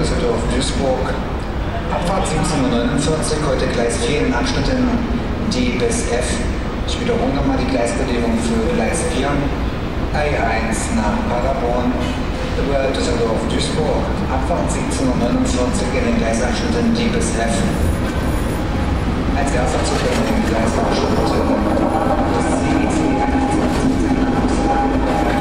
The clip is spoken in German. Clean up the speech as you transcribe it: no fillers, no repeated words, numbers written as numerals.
Düsseldorf-Duisburg. Abfahrt 17:49 Uhr, heute Gleis 4 in Abschnitten D bis F. Ich wiederhole nochmal die Gleisbelegung für Gleis 4. I1 nach Paderborn über Düsseldorf-Duisburg. Abfahrt 17:49 Uhr in den Gleisabschnitten D bis F. Als erster Zug in den Gleisabschnitt des CEC